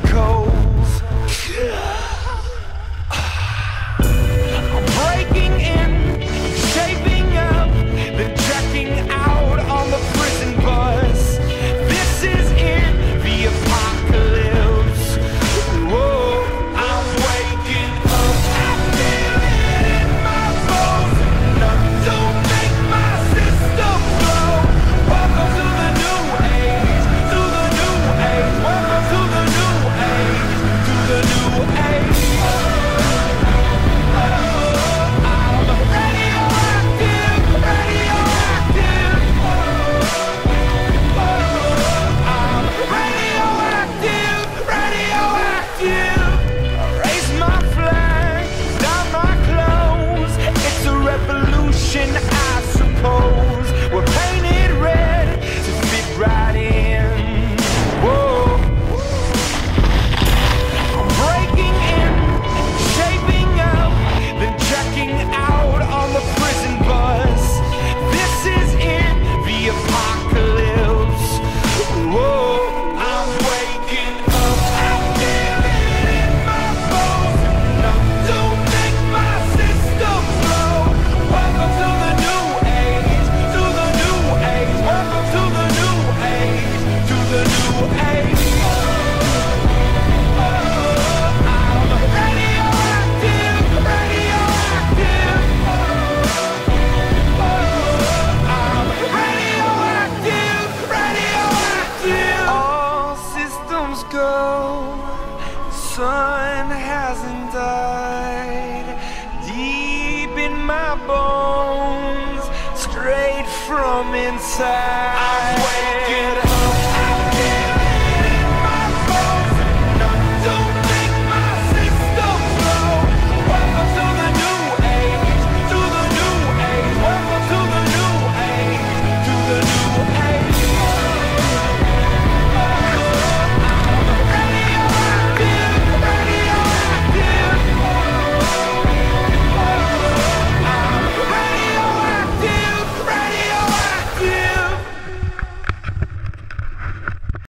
chemicals. I'm breaking in, shaping up, then checking out on the prison bus. This is it, the apocalypse. Whoa, I'm waking up, I feel it in my bones. Nothing to make my system blow. Welcome to the new age, to the new age. Welcome to the new age, to the new age. I'm radioactive, radioactive. I'm radioactive, radioactive. Raise my flag, down my clothes. It's a revolution, I suppose. We're painted red to fit right in. Whoa. I'm breaking in, shaping up, then checking out on the prison bus. This is it, the apocalypse. Whoa, I'm waking up, I feel it in my bones. Nothing to make my system blow. Welcome to the new age, to the new age. Welcome to the new age, to the new age. I'm radioactive, radioactive. I'm radioactive, radioactive. All systems go. The sun hasn't died. Deep in my bones, straight from inside. I'm